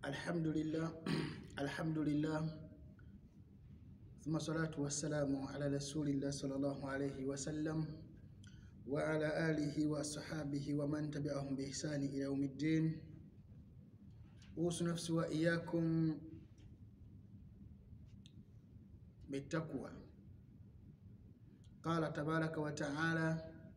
الحمد لله ثم الصلاة والسلام على رسول الله صلى الله عليه وسلم وعلى آله وصحابه ومن تبعهم بإحسان إلى يوم الدين. أوصي نفسي وإياكم بالتقوى. قال تبارك وتعالى: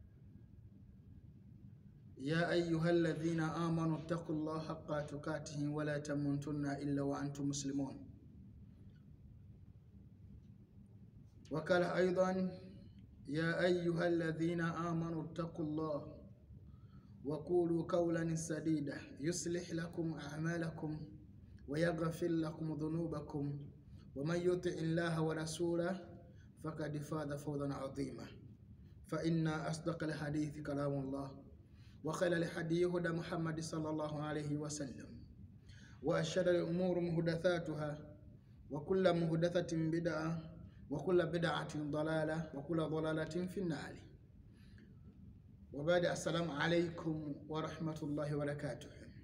يا أيها الذين آمنوا اتقوا الله حق تقاته ولا تموتن إلا وأنتم مسلمون. وقال أيضا: يا أيها الذين آمنوا اتقوا الله وقولوا قولا سديدا يصلح لكم أعمالكم ويغفر لكم ذنوبكم ومن يطع الله ورسوله فقد فاز فوزا عظيما. فإن أصدق الحديث كلام الله وخير الهدي هدى محمد صلى الله عليه وسلم وأشر الأمور محدثاتها وكل محدثة بدعة وكل بدعة ضلالة وكل ضلالة في النار. وبعد السلام عليكم ورحمة الله وبركاته.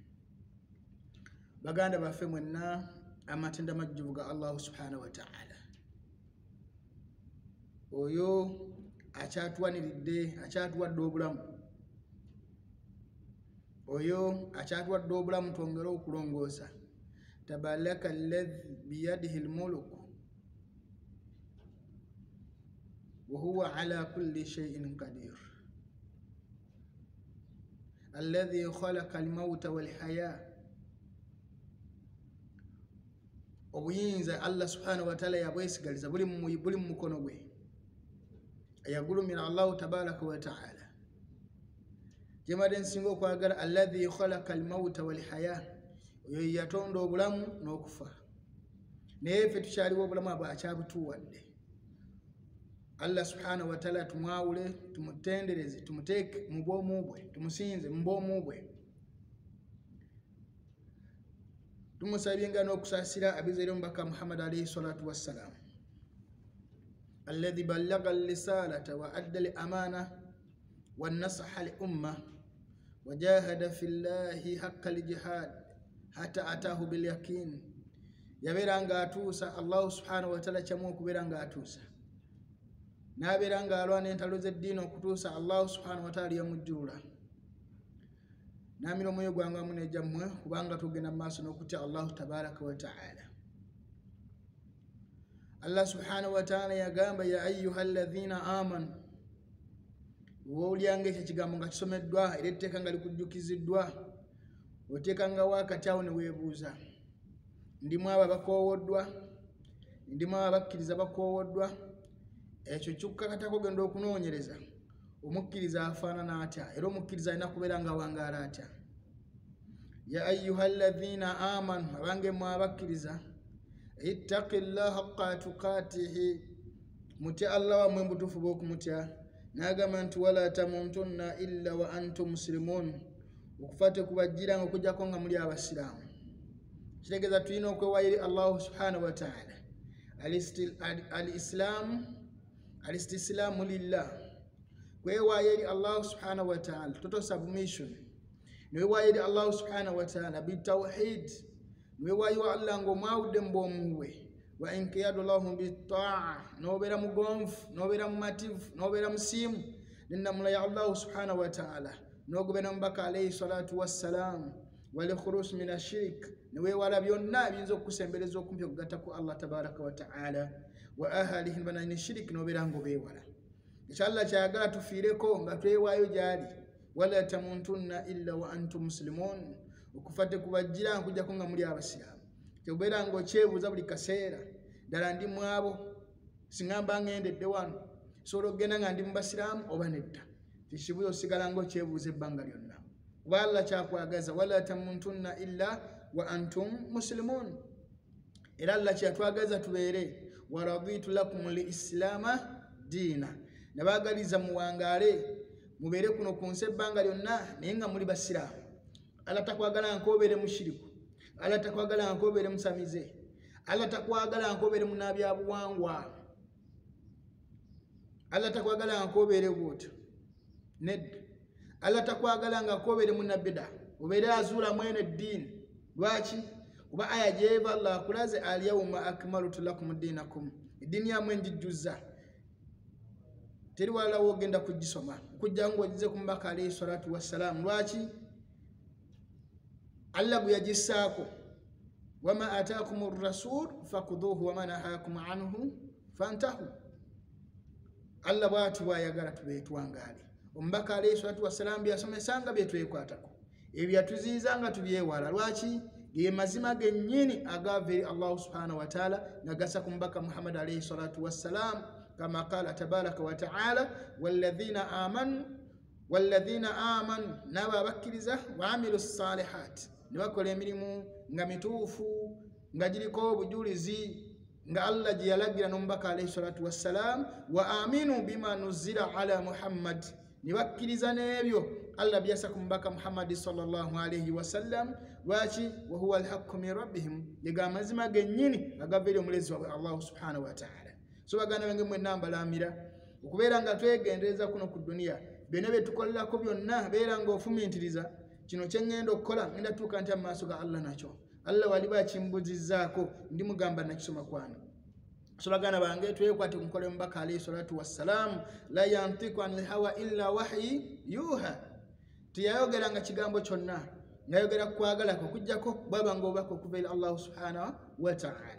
baganda baffe mwenna amatenda majjuvu ga Allah subhanahu wa ta'ala. Oyo akyatuwaniridde, akyatuwadde obulamu, oyo akyatuwadde obulamu twongere okulongoosa. Tabaraka alladhi biyadihi almulku wa huwa ala kulli shay'in qadir alladhi khalaqa almauta walhaya. Obuyinza Allah subhanahu wa ta'ala yabwesigaliza buli mu mukono gwe. Yagulumira Allah tabaraka wa ta'ala. Jemade nsinga okwagala alladhi khalaqa almauta walhaya, oyo yatonda obulamu n'okufa. Naye ffe tukyaliwo obulamu abo akyabutuwadde. Allah subhanahu wa ta'ala tumwawule, tumutendereze, tumuteeke mu bwomu bwe, tumusinze mu bwomu bwe. Tumusabyenga n'okusaasira abizaire omubaka Muhammad alayhi salatu wassalam alladhi ballagha al-risalata wa adda al-amana wa nasaha al-umma wa jahada fillahi haqqa al-jihad hatta atahu bil yaqin. Yaberanga atuusa Allah subhanahu wa ta'ala kyamu okuberanga atuusa, naberanga alwana entalo z'eddiini okutuusa Allah subhanahu wa ta'ala yamujjula. Namino moyo gwange amu n'egyammwe kubanga tugenda mu maaso n'okutya Allah tabaraka wa ta'ala. Allah subhanahu wa ta'ala yagamba: ya ayyuha alladhina amanu. Wolyanga ekyo kigambo nga kisomeddwa era etteeka nga likujjukiziddwa, oteekanga wakati awo ne weebuuza, ndimu abo abakoowoddwa, ndimu abo abakkiriza bakoowoddwa? Ekyo kikkakatako genda okunoonyereza omukkiriza afaanana atya era omukkiriza alina kubeera nga wangaala atya. Ya ayyuha alladhina amanu, abange mwe abakkiriza, ittaqillaha haqqa tuqatihi, mutya Allah wamwe mbutuufu bw'okumutya. N'agamba nti wala tamutunna illa wa antum muslimun, okufa tekubajjiranga okuggyako nga muli abasiraamu. Kitegeeza tulina okwewayira Allah subhanahu wa ta'ala. Alistislaamu lillah, kwewaayo eri Allah subhanahu wa ta'ala, total submission. Niwewaayo eri Allah subhanahu wa ta'ala bitawhid, niwewaayo Allah ng'omwawudde mu bwomu bwe. Wa inqiyadu lahu bitaa, nobeera mugonvu, nobeera mumativu, nobeera musiimu n'ennamula ya Allah subhanahu wa ta'ala, n'ogobera omubaka alayhi salatu wassalam. Wal khurus min ashirk, niweewala byonna ebiyinza okukusembereza okumpi okugatta ku Allah tabaraka wa ta'ala. Wa ahalihi banani shirk, nobeera ng'obeewala. Inshallah kyayagala tufiireko nga twewaayo gyali. Wala tamutunna illa wa antum muslimun, okufa tekubajjira nkujjako nga muli abasiraamu. Kyobeera ng'okyebuuza buli kaseera, ddala ndi mu abo? Singa mba ngendedde wano sobola okugenda nga ndi mu basiraamu oba nedda? Kikibuuzo osigala ng'okyebuuza ebbanga lyonna. Kuba Allah kyakwagaza wala tamutunna illa wa antum muslimun. Era Allah kyatwagaza tubeere wa raditu lakum al-islaama diina, nabaagaliza muwangaale mubeere kuno ku nsi ebbanga lyonna naye nga muli basiraamu. Allah takwagala nkobeere mushiriku, Allah takwagala nkobeere musamize, Allah takwagala nkobeere munabyabuwangwa, Allah takwagala nkobeere bwotyo nedda. Allah takwagala nga nkobeere munabida, obeere azuula mwene eddiini. Lwaki? kuba aya jeva Allah akulaze al-yawma akmaltu lakum dinakum dini yamwe njijjuza teri wala wogenda kugisoma kujja ngo ogize ku mbaka alayhi salatu wassalam lwaki Allah buyagissako wama ataakumur rasul fakudhuhu wama nahakum anhu fantahu Allah bwati wayagala tubetwangali ombaka alayhi salatu wassalam byasomesanga byetwekwatako ebyatuzizanga tubyewala lwaki ye mazima gennyini agave Allah subhanahu wa ta'ala nagasa kumbaka Muhammad alayhi salatu wassalam kama qala tabaraka wa ta'ala walladhina amanu naba bakkiriza wa amilus salihat nibakola emirimu nga mituufu nga giriko obujulizi nga Allah jiyalagira nombaka alayhi salatu wassalam wa aminu bima nuzila ala Muhammad nibakkiriza nebyo Allah byasa kumbaka Muhammad sallallahu alayhi wasallam wachi wa huwa alhaqqu min rabbihim yega mazima gennyini agavere omulezi wa Allah subhanahu wa ta'ala so bagana bange mwe namba lamira okubera nga twegendereza kuno ku dunia bene betukolera ko byonna beera nga ofumintiriza kino kyengendo okukola ngenda tuka nti amaaso ga Allah nacho Allah wali bakimbuzizaako ndi mugamba nakisoma kwano so bagana bange twekwate kumukole mbaka alayhi salatu wassalam la yantiqu anil hawa illa wahyi yuha tiyayogera nga kigambo kyonna ngayogera kwagala ko kujjako baba ngobako kuva Allah subhanahu wa ta'ala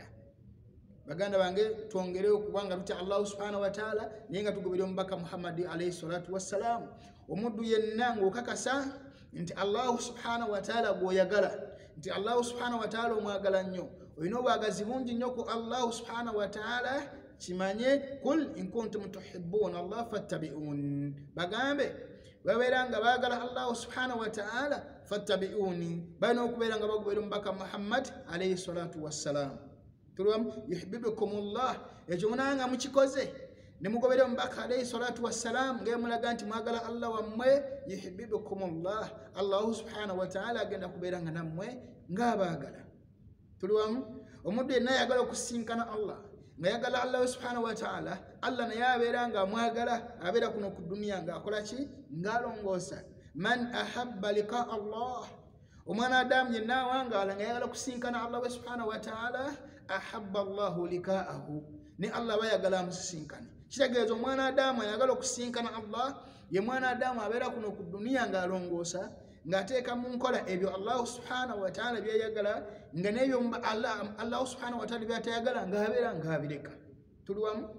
baganda bange tuongere okubanga tuti Allah subhanahu wa ta'ala ninga tugobere mbaka Muhammad alayhi salatu wassalam omuddu yenna ngokakasa nti Allah subhanahu wa ta'ala goyagala nti Allah subhanahu wa ta'ala omwagala nnyo oyino bwagazi bungi nnyo ku Allah subhanahu wa ta'ala kimanye kul in kuntum tuhibbuna Allah fattabi'un bagambe baberanga bagala Allah subhanahu wa ta'ala fattabi'uni bano okuberanga bagobera mbaka Muhammad alayhi salatu wassalam tulwam yuhibbukumullah ejonanga mukikoze nemugobere mbaka alayhi salatu wassalam ngemulaga nti mwagala Allah wammwe yuhibbukumullah Allah subhanahu wa ta'ala agenda kuberanga nammwe ngabagala tulwam omudde yenna yagala okusinkana Allah ngayagala Allah subhanahu wa ta'ala Allah naye abeeranga mwagala abeera kuno ku dunia ng'akola ki ng'alongoosa man ahabba liqa Allah omwana Adamu yenna awangaala ngayagala kusinkana Allah subhanahu wa ta'ala ahabba Allahu liqa'ahu ne Allah bayagala amusisinkane kitegeeza omwana Adamu ayagala okusinkana Allah ye mwana Adamu abeera kuno ku dunia ng'alongoosa ngateeka mu nkola ebyo Allah subhanahu wa ta'ala byayagala nga nebyo Allah subhanahu wa ta'ala byatayagala ng'abeera ng'abireka tulwamu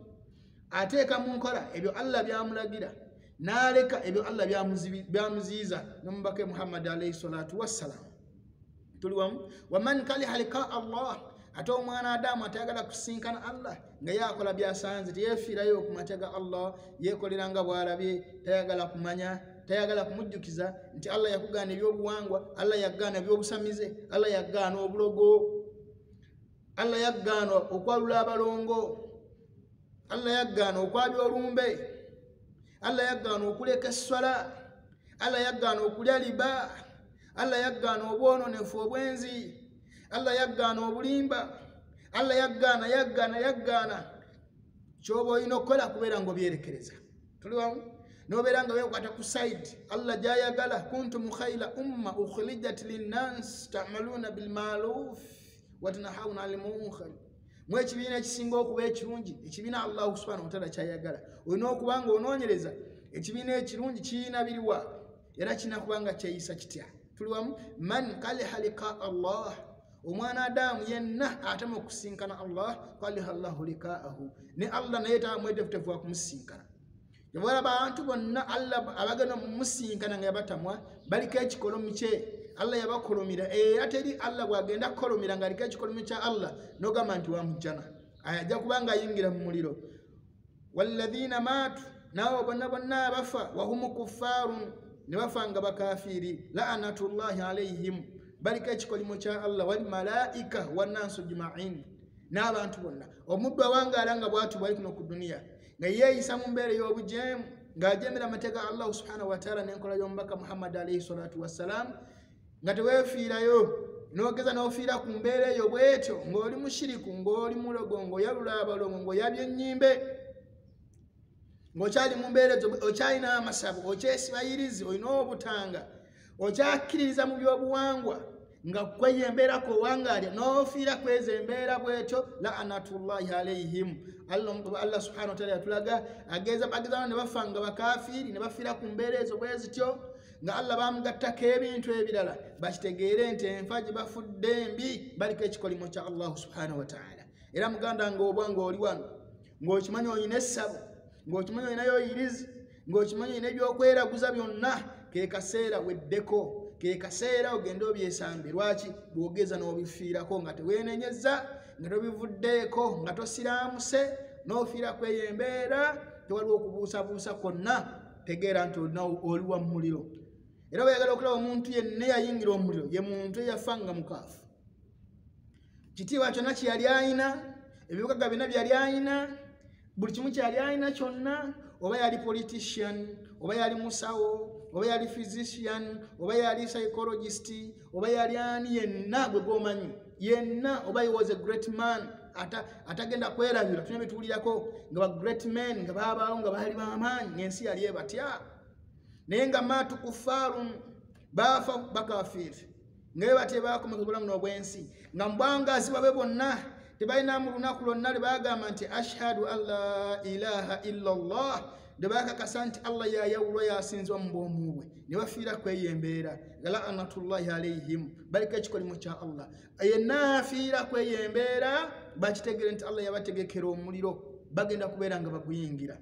ateeka mu nkola ebyo Allah byamulagira naleka ebyo Allah byamuziiza nomubaka Muhammad alayhi salatu wassalam tulwamu waman kaliha liqa Allah ate omwana Adamu atayagala kusinkana Allah nga yakola byasanze teyefiirayo ku matega Allah yekoleranga bwalabye tayagala kumanya tayagala kumujjukiza nti Allah yakugana ebyobuwangwa Allah yagana ebyobusamize Allah yagana obulogo Allah yagana okwalula abalongo Allah yagana okwabya olumbe Allah yagana okuleka esswala Allah yagana okulya liba Allah yagana obwononefu obwenzi Allah yagana obulimba Allah yagana kyoba olina okukola kubeera nga obyerekereza tuliwamu noberanga wekwata ku side Allah jayagala kuntum khayla umma ukhrijat linnas ta'maluna bil ma'ruf wa tanhauna 'anil munkar mwe kibina ekisinga okuba ekirungi ekibina Allah subhanahu wa ta'ala kyayagala olina okubanga onoonyereza ekibina ekirungi kiyina biriwa era kina kubanga kyeyisa kitya tuliwamu man kaliha liqa Allah omwana Adamu yenna atama okusinkana Allah kaliha Allahu liqa'ahu ne Allah naye tamwetefutefu akumusinkana yabala bantu bonna Allah abagana musinkana nga yabatamwa baliko ekikolomi kye Allah yabakolomira era teri Allah bwagenda kukolomira nga aliko ekikolomi kya Allah nogamba nti wamujjana ajja kubanga ayingira mu muliro walladhina matu nabo bonna abafa wahumu kuffarun ne bafa nga bakafiri la'anatullahi alayhim baliko ekikolomi kya Allah wal malaika wannasu jma'in n'abantu bonna omuddu awangaala nga bwatu bali kuno ku dunia nga yeeyisa mu mbeera y'obujemu ng'ajemera amateeka Allah subhanahu wa ta'ala n'enkola y'omubaka Muhammad alayhi salatu wassalam nga teweefiirayo n'ogeza n'ofiira ku mbeera eyo bwetyo ng'oli mushiriku ng'oli mulogo ng'oyalula abalongo ng'oyabya ennyimbe ng'okyali mu mbeera ezo okyalina amasabo okyesibayirizi olina obutanga okyakkiririza mu byobuwangwa nga kweyembera ko wangalya n'ofiira kweza embeera bwetyo la'anatullahi alaihim. Allah subhanahu wa ta'ala yatulaga bagezana ne bafa nga bakafiiri ne bafiira ku mbeera ezo bwe zityo nga Allah bamugattako ebintu ebirala bakitegeere nti enfa gye bafudde embi baliko ekikolimo kya Allah subhanahu wa ta'ala. Era muganda ng'obwanga oli wano ng'okimanyi olina essabo ng'okimanyi olinayo oyirizi ng'okimanyi olina ebyokweraguza byonna ke kaseera weddeko ke kaseera ogende obyesambe. Lwaki? bwogeza n'obifiirako nga teweenenyezza nga tobivuddeeko nga tosiraamuse n'ofiira kweyembeera tewaliwo okubuusabuusa kwonna tegeera nti oli wa muliro. Era bayagala okulaba omuntu yenna yayingira omuliro ye muntu eyafa nga mukaafu. Kitiibwa kyonna kyeyali alina ebibugaga byonna byali alina buli kimu kyali alina kyonna, oba yali politician oba yali musawo oba yali physician oba yali psychologist oba yali ani yenna gwe gomanyi yenna oba he was a great man atagenda kwerabira tuna bituulirako nga ba great men nga babaawo nga baali bamaanyi ng'ensi yali ebatya naye nga maatu kufaarun baafa bakafiiri nga batye baakomeka obulamu n'obwensi nga mbwangazi babe bonna tebalina mu lunaku lwonna lwe baagamba nti ashhadu an la ilaha illa allah de bakakasa nti Allah yayawulwa yasinzwa mu bwomu bwe ne bafiira kweyembeera la'anatullahi alaihim baliko ekikolimo kya Allah yenna afiira kweyembeera bakitegere nti Allah yabategekera omuliro bagenda kubeera nga baguyingira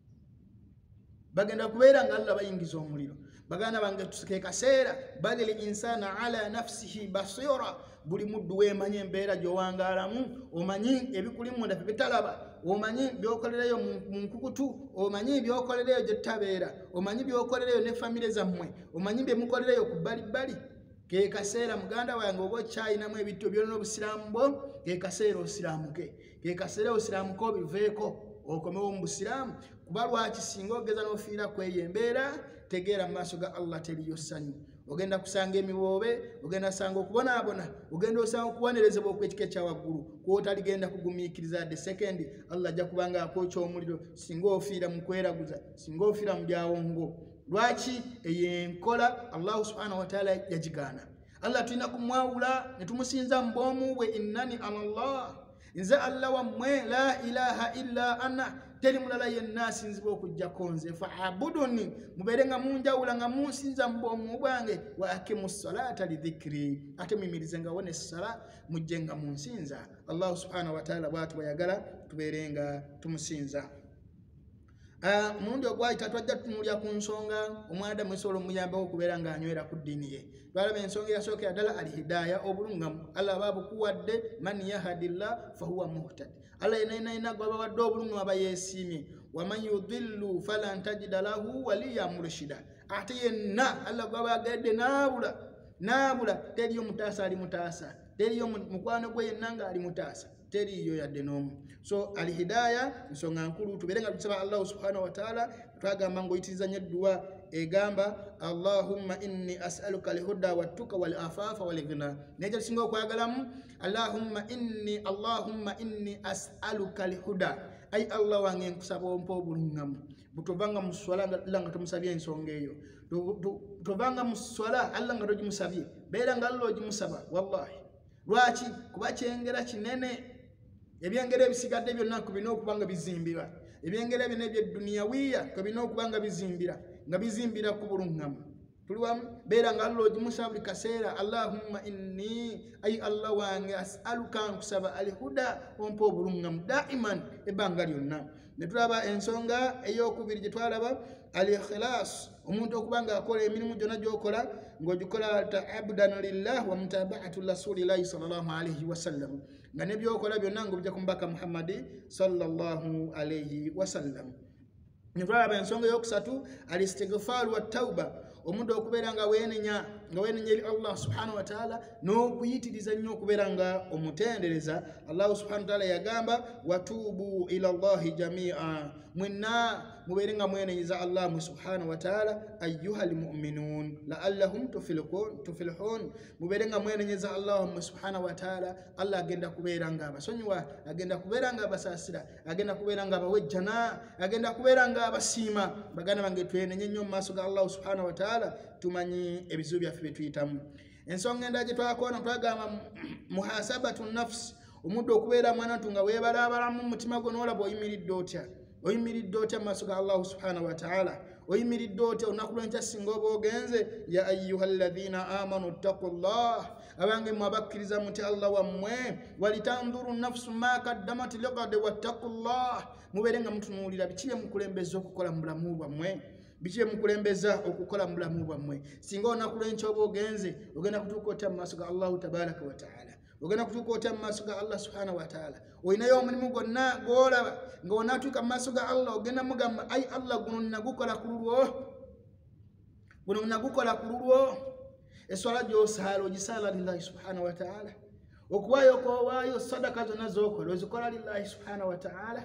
bagenda kubeera nga Allah bayingiza omuliro. Baganda bange tusike kaseera balil insana ala nafsihi basira buli muddu weemanyi embeera gy'owangaalamu omanyi ebikulimu ndafe bitalaba omanyi byokolereyo mu nkukutu omanyi byokolereyo gye tutabeera omanyi byokolereyo ne famire zammwe omanyi bye mukolereyo ku bbalibbali. Ke kaseera muganda wange oba okyayinamu ebitto byonna obusiraamu bwo ke kaseera osiraamuke ke kaseera osiraamuke obiveeko okomewo mu busiraamu kuba lwaki singa ogeza n'ofiira kweyembeera tegeera mu maaso ga Allah teriyo ssanyu. Ogenda kusanga emiboobe ogenda kusanga okubonaabona ogenda osanga okubonerezebwa okw'ekika ekya waggulu kwotaligenda kugumiikiriza the second Allah ajja kubanga akwokya omuliro singa ofiira mu kweraguza singa ofiira mu byawongo. Lwaki? eyo enkola Allah subhanahu wa ta'ala yagigaana. Allah tulina kumwawula ne tumusinza mu bwomu bwe innani Allah nze Allah wammwe la ilaha illa ana teri mulala yenna asinzibwa okujjako nze fa'abuduni mubeere nga munjawula nga munsinza mu bwomu bwange wa aqimu ssalata lidhikri ate muyimirize nga wona essala mujje nga munsinza. Allah subhanahu wa ta'ala bw'atu bwayagala tubeere nga tumusinza. Mulundi ogwayita twajja tutunuulira ku nsonga omwanadamu esobola omuyambako okubeera ng'anywera ku ddiini ye. Twalaba ensonga eyasookera ddala alhidaaya obulungamu. Allah baabukuwadde man yahadillah fahuwa muhtad. Allah yenayina gwabawadde obulungamu aba yeesiimye. Waman yudillu falan tajida lahu waliya murshida. Ate yenna Allah gwabagadde naabula teriyo mutaasa ali mutaasa teriyo mukwano gwe yenna nga ali mutaasa teriyo yadde n'omu. So alhidaaya nsonga nkulu tubeere nga tusaba Allah subhanahu wa ta'ala twagamba ng'oyitiriza nnyo edduwa egamba Allahumma inni as'aluka alhuda wattuka wal afafa wal ghina. Nekyo tusinga okwagalamu Allahumma inni as'aluka alhuda ay Allah wange nkusaba ompa obulungamu butovanga mu swala nga tomusabye ensonga eyo tovanga mu swala Allah nga togimusabye beera nga Allah ogimusaba wallahi. Lwaki? kuba kyengera kinene ebyengera ebisigadde byonna kubina okubanga bizimbira ebyengera byonna ebyedduniyawiya kubina okubanga bizimbira ku bulungamu. Tuli wamu beera nga Allah ogimusaba buli kaseera Allahumma inni ay Allah wange as'aluka nkusaba alhuda ompa obulungamu daiman ebbanga lyonna. Ne tulaba ensonga ey'okubiri gye twalaba al-ikhlas omuntu okubanga akola emirimu gyonna gy'okola ng'ogikola ta'abdan lillah wa mutaba'atu rasulillahi sallallahu alayhi wa sallam nga ne by'okola byonna ng'obijja ku mubaka Muhammadi sallallahu alayhi wa sallam. Ne tulaba ensonga ey'okusatu al-istighfar wa tauba omuntu okubeera nga weenenya eri Allah subhanahu wa ta'ala n'okuyitiriza nnyo okubeera nga omutendereza. Allah subhanahu wa ta'ala yagamba watubu ila Allahi jami'a mwenna mubeere nga mwenenyeza Allah subhanahu wa ta'ala ayyuhal mu'minun la'allahum tuflihun mubeere nga mwenenyeza Allah subhanahu wa ta'ala. Allah agenda kubeera nga abasonyiwa agenda kubeera nga abasaasira agenda kubeera nga abawejjana agenda kubeera nga abasiima. Baganda bange twenenye nnyo mu maaso ga Allah subhanahu wa ta'ala tumanyi ebizibu byaffe bye tuyitamu. ensonga endala gye twakona twagamba muhasabatu nafsi omuddu okubeera mwanatu nga weebalabalamu mu mutima gwo n'olaba oyimiridde otya mu maaso ga allahu subhanahu wataala oyimiridde otya olunaku lwenkya singa oba ogenze ya ayuha alladhina amanu ttaqullah abange mmwe abakkiriza muti allah wammwe walitanduru nafsu ma kaddamat ligad wattaqullah mubeere nga mutunuulira biki bye mukulembeza okukola mu bulamu bwammwe biki bye mukulembeza okukola mu bulamu bwammwe singa olunaku lwenkya oba ogenze ogenda kutuuka otya mu maaso ga allahu tabaraka wataala ogenda kutuuka otya mu maaso ga allah subhanahu wataala olinayo omulimu gwonna gwolaba nga onatuuka mu maaso ga allah ogenda mugamba ai allah guno nagukola ku lulwo eswala gy'osaala ogisaala lillahi subhanahu wataala okuwaayo koowaayo sadaka zonna z'okola ozikola lillahi subhanahu wataala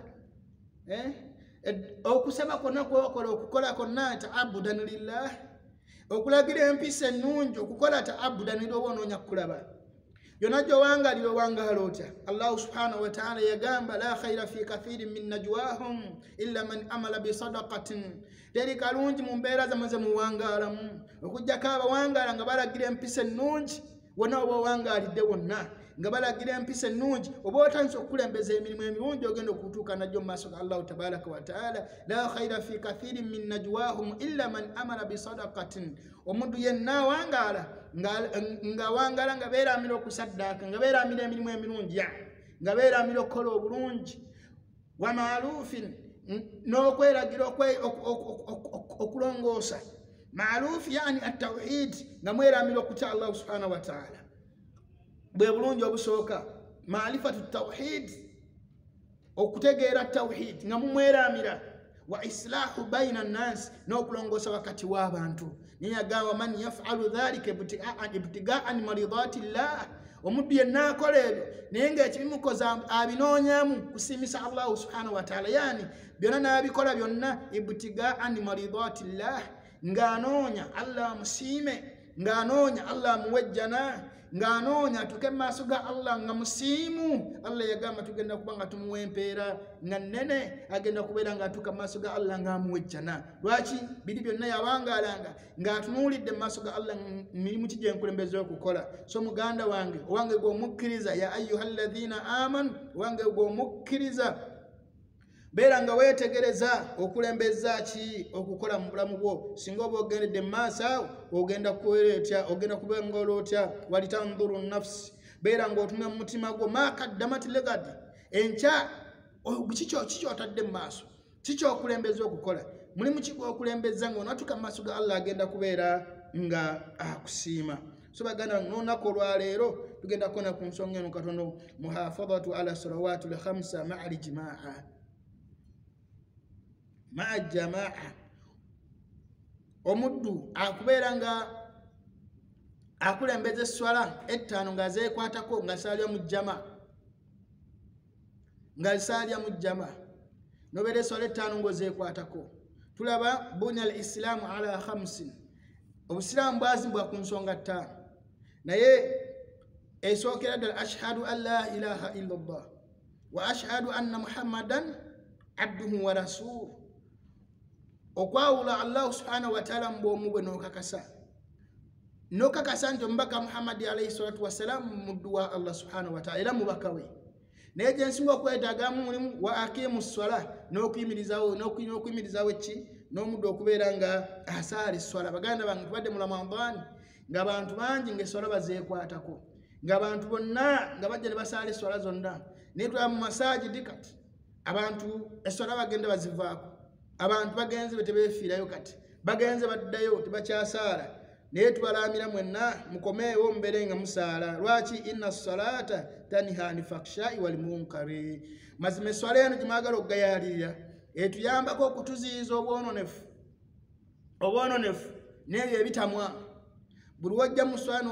okusaba kwonna kwokola okukola konna taabudan lillah okulagira empisa ennungi okukola taabudan eri oba onoonya kukulaba yonna gy'owangalira owangaala otya allahu subhanahu wataala yagamba la khaira fi kathirin min najwahum illa man amala bisadaqatin teri kalungi mu mbeera zamaze muwangaalamu okugjako abawangaala nga balagira empisa ennungi wonna oba owangaalidde wonna nga balagira empisa ennungi oba otandise okukulembeza emirimu emirungi ogenda okutuuka najjo mu maaso ga allahu tabaraka wataala la khaira fi kathirin min najwahum illa man amala bisadaqatin omuddu yenna awangaala nga wangala nga beeramira okusaddaaka nga beeramira emirimu emirungi nga beeramira okukola obulungi wa maalufin n'okweragira okulongoosa maalufu yani atawhid nga mweramira okutya allahu subhanahu wataala bwe bulungi obusooka maalifatu tawhid okutegeera tawhid nga mumweramira wa islahu baina nnasi n'okulongoosa wakati w'abantu niye agamba man yafalu dhalika ibtigaan maridati llah omuddu yenna akola ebyo naye ngaekibimukoza abinoonyamu kusiimisa allahu subhanahu wataala yani byonna n'abikola byonna ibtigaan maridati llah ng'anoonya allah amusiime ng'anoonya allah amuwejjana ng'anoonya atuuke mu maaso ga allah nga musiimu allah yagamba tugenda kuba nga tumuwa empeera nga nnene agenda kubeera ng'atuuka mu maaso ga allah ng'amuwejjana lwaki biri byonna yawangaalanga ng'atunuulidde mu maaso ga allah mirimu ki gye nkulembeza okukola so muganda wange owange gw'omukkiriza ya ayuha alladhina amanu owange gw'omukkiriza beera nga weetegereza okulembeza ki okukola mu bulamu bwo singa oba ogendedde mu maaso awo ogenda kubeera ogenda kubengola otya walitanduru nafsi beera ng'otumya mu mutima gwo makaddamat ligad enkya kiki otadde mu maaso kiki okulembeza okukola mulimu ki gwokulembeza ng'onatuuka mu maaso ga allah agenda kubeera nga akusiima so baganda n'olunaku olwaleero tugenda kukola ku nsonga eno katono muhafadhatu ala salawatu lkhamsa maa aljimaa maa jamaa omuddu akubeera nga akulembeza eswala ettaano ng'azeekwatako nga saalya mu jama nobeera eswala ettaano ng'ozeekwatako tulaba bunya al islaamu ala khamsin obusiraamu bwazimbwa ku nsonga ttaano naye esookera ddala ashhadu an la ilaha illa llah wa ashhadu anna muhammadan abduhu wa rasuluhu okwawula allahu subhanahu wataala mu bwomu bwe n'okakasa nti omubaka muhammadi alaihi salatu wassalamu muddu wa allah subhanahu wataala era mubaka we naye gye nsinga okwetaagamu mulimu wa aqimu swala n'okuyimirizawo eki n'omuddu okubeera nga asaala eswala baganda bange tubadde mu ramadani ng'abantu bangi ng'eswala bazeekwatako ng'abantu bonna nga bajja ne basaala eswala zonna naye tulaba mu masajidi kati abantu eswala bagenda bazivaako abantu bagenze betebeefiirayo kati bagenze baddayo tebakyasaala naye tubalamira mwenna mukomeewo mubeere nga musaala lwaki inna salata tanha ani fakshai walmunkari mazima eswala eno gyemwagala okugayaalirira etuyambako okutuziyiza obwononefu n'ebyo ebitamwa buli wojja mu swala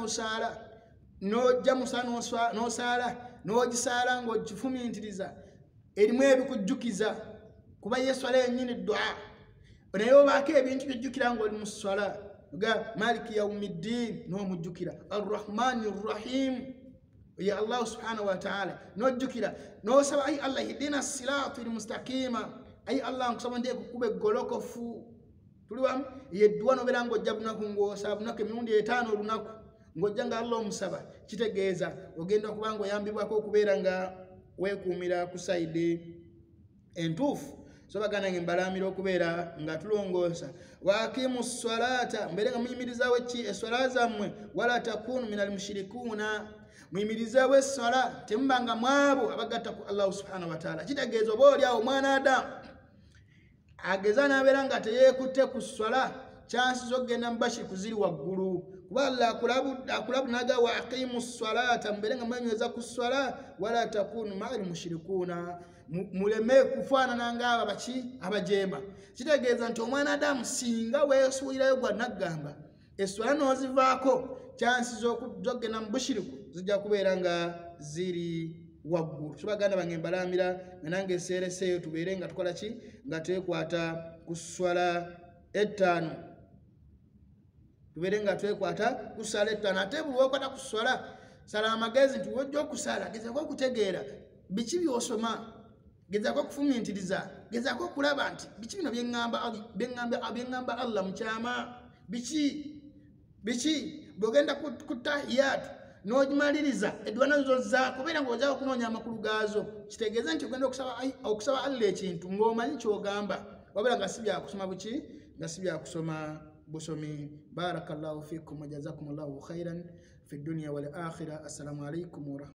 n'osaala n'ogisaala ng'ogifumiintiriza erimu ebikujjukiza kuba yeswala yennyini dua naye obaako ebintu byojjukira ng'oli mu swala ga maliki yaumiddin n'omujjukira arrahmani rrahim ya allahu subhanahu wataala n'ojjukira n'osaba ayi allah ihdina sirati lmustaqima ayi allah nkusaba ndi ekukuba eggolokofu tuli wamu yeddwa nobeera ng'ojja bunaku ng'osaba bunaku emirundi 5 olunaku ng'ojja nga Allah omusaba kitegeeza ogenda kuba ng'oyambibwako okubeera nga weekuumira ku sayidi entuufu. So baganda nge mbalamira okubeera nga tulongoosa. Wa aqimu ssalata, mbeere nga muyimirizaawo esswala zammwe, wala takunu minal mushrikuuna, muyimirizaawo esswala temubanga mwabo abagatta ku Allah subhanahu wa ta'ala. Kitegeeza oba oli awo omwana Adamu ageza n'abeera nga teyeekutte ku sswala, chansi z'okugenda mu bashiriku ziri waggulu. Kuba Allah akulabunaga wa aqimu ssalata, mbeere nga mwenyweza ku sswala, wala takunu minal mushrikuuna, muleme kufaanana ng'abo abajeema. Kitegeeza nti omwana Adamu singa weesuulirayo gwa naggamba esswala n'ozivaako, chansi z'okugenda mu bushiriku zijja kubeera nga ziri waggulu. So baganda bange mbalamira nga nange eseereseeyo tubeere nga tukola ki, nga twekwata ku sswala ettaano, tubeere nga twekwata ku ssala ettaano. Ate buli weekwata ku sswala sala amagezi nti wojja okusala gezaako okutegeera biki by'osoma, gezaako okufumintiriza, gezaako okulaba nti biki bino byeŋŋamba Allah mu kyama, biki bw'ogenda ku tahiyatu n'ogimaliriza edduana zozzaako obeera ng'ozaako okunoonya amakulu gaazo, kitegeeza nti ogenda okusaba Allah ekintu ng'omanyi ky'ogamba, wabeera nga si byakusoma nga si byakusoma busomi. Barakallahu fikum wa jazakumullahu khairan fi dunya wal akhirah. Assalamu alaikum.